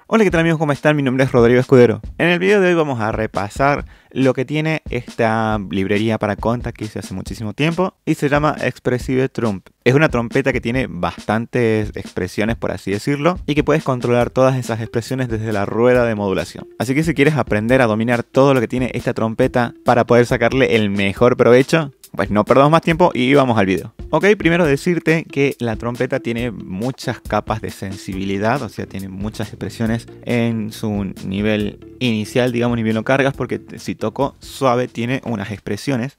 Hola, ¿qué tal amigos? ¿Cómo están? Mi nombre es Rodrigo Escudero. En el video de hoy vamos a repasar lo que tiene esta librería para Kontakt que hice hace muchísimo tiempo y se llama Expressive Trump. Es una trompeta que tiene bastantes expresiones, por así decirlo, y que puedes controlar todas esas expresiones desde la rueda de modulación. Así que si quieres aprender a dominar todo lo que tiene esta trompeta para poder sacarle el mejor provecho, pues no perdamos más tiempo y vamos al video. Ok, primero decirte que la trompeta tiene muchas capas de sensibilidad, o sea, tiene muchas expresiones en su nivel inicial, digamos, ni bien lo cargas, porque si toco suave tiene unas expresiones.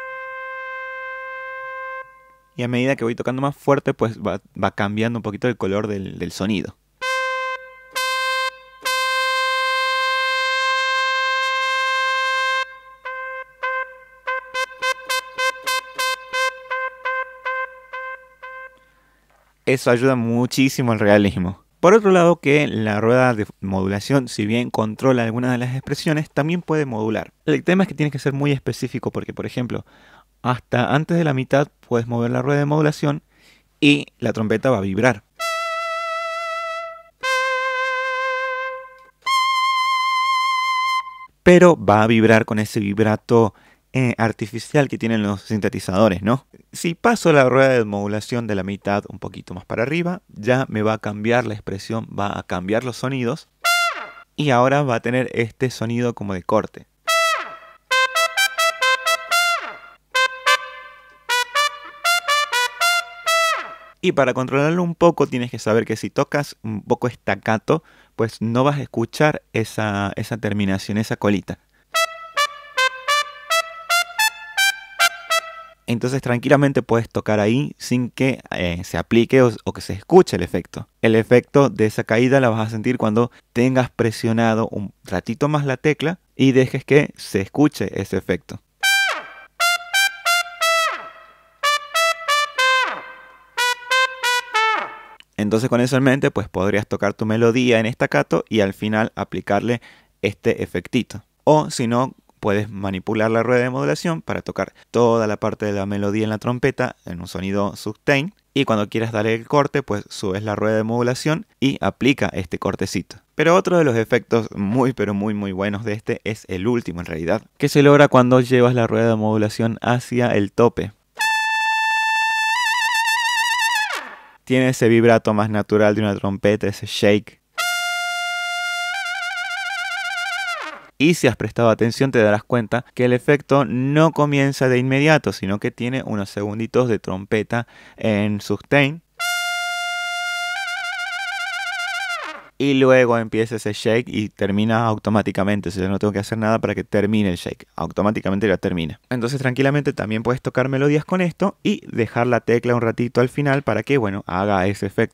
Y a medida que voy tocando más fuerte, pues va cambiando un poquito el color del sonido. Eso ayuda muchísimo al realismo. Por otro lado, que la rueda de modulación, si bien controla algunas de las expresiones, también puede modular. El tema es que tiene que ser muy específico porque, por ejemplo, hasta antes de la mitad puedes mover la rueda de modulación y la trompeta va a vibrar. Pero va a vibrar con ese vibrato artificial que tienen los sintetizadores, ¿no? Si paso la rueda de modulación de la mitad un poquito más para arriba, ya me va a cambiar la expresión, va a cambiar los sonidos y ahora va a tener este sonido como de corte. Y para controlarlo un poco tienes que saber que si tocas un poco staccato, pues no vas a escuchar esa terminación, esa colita. Entonces tranquilamente puedes tocar ahí sin que se aplique o que se escuche el efecto. El efecto de esa caída la vas a sentir cuando tengas presionado un ratito más la tecla y dejes que se escuche ese efecto. Entonces con eso en mente pues podrías tocar tu melodía en staccato y al final aplicarle este efectito. O si no, puedes manipular la rueda de modulación para tocar toda la parte de la melodía en la trompeta en un sonido sustain. Y cuando quieras darle el corte, pues subes la rueda de modulación y aplica este cortecito. Pero otro de los efectos muy buenos de este es el último en realidad, que se logra cuando llevas la rueda de modulación hacia el tope. Tiene ese vibrato más natural de una trompeta, ese shake. Y si has prestado atención te darás cuenta que el efecto no comienza de inmediato, sino que tiene unos segunditos de trompeta en sustain. Y luego empieza ese shake y termina automáticamente. O sea, no tengo que hacer nada para que termine el shake. Automáticamente ya termina. Entonces tranquilamente también puedes tocar melodías con esto y dejar la tecla un ratito al final para que, bueno, haga ese efecto.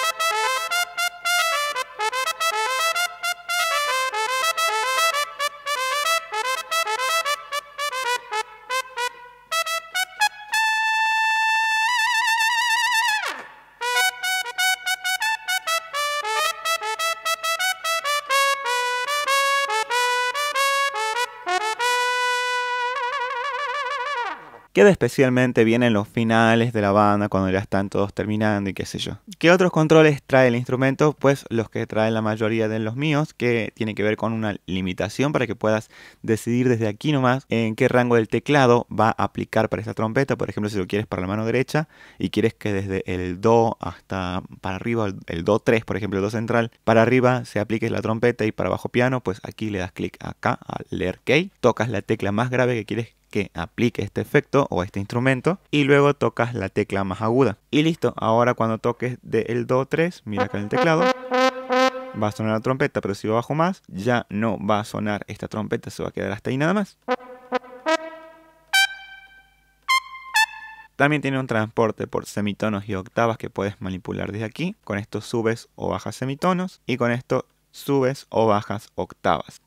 Queda especialmente bien en los finales de la banda, cuando ya están todos terminando y qué sé yo. ¿Qué otros controles trae el instrumento? Pues los que trae la mayoría de los míos, que tiene que ver con una limitación para que puedas decidir desde aquí nomás en qué rango del teclado va a aplicar para esta trompeta. Por ejemplo, si lo quieres para la mano derecha y quieres que desde el Do hasta para arriba, el Do 3, por ejemplo, el Do central, para arriba se aplique la trompeta y para bajo piano, pues aquí le das clic acá al leer key, tocas la tecla más grave que quieres que aplique este efecto o este instrumento y luego tocas la tecla más aguda y listo. Ahora cuando toques del Do 3, mira acá en el teclado, va a sonar la trompeta, pero si bajo más ya no va a sonar esta trompeta, se va a quedar hasta ahí nada más. También tiene un transporte por semitonos y octavas que puedes manipular desde aquí. Con esto subes o bajas semitonos y con esto subes o bajas octavas.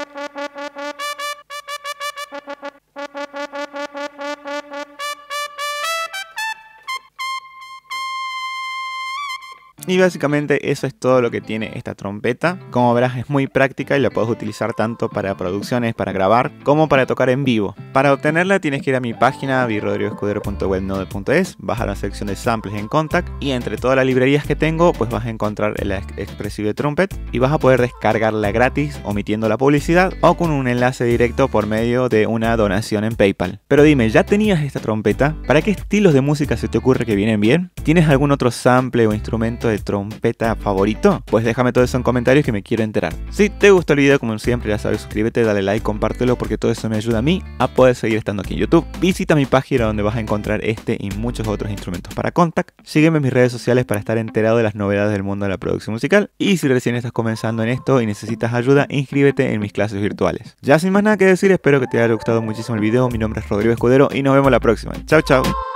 Y básicamente eso es todo lo que tiene esta trompeta. Como verás, es muy práctica y la puedes utilizar tanto para producciones, para grabar, como para tocar en vivo. Para obtenerla tienes que ir a mi página virrodrigoescudero.webnode.es, bajar la sección de samples en Kontakt y entre todas las librerías que tengo pues vas a encontrar el Expressive Trumpet y vas a poder descargarla gratis omitiendo la publicidad o con un enlace directo por medio de una donación en PayPal. Pero dime, ¿ya tenías esta trompeta? ¿Para qué estilos de música se te ocurre que vienen bien? ¿Tienes algún otro sample o instrumento de trompeta favorito? Pues déjame todo eso en comentarios que me quiero enterar. Si te gustó el video, como siempre ya sabes, suscríbete, dale like, compártelo porque todo eso me ayuda a mí a poder seguir estando aquí en YouTube. Visita mi página donde vas a encontrar este y muchos otros instrumentos para Kontakt. Sígueme en mis redes sociales para estar enterado de las novedades del mundo de la producción musical. Y si recién estás comenzando en esto y necesitas ayuda, inscríbete en mis clases virtuales. Ya sin más nada que decir, espero que te haya gustado muchísimo el video. Mi nombre es Rodrigo Escudero y nos vemos la próxima. Chao, chao.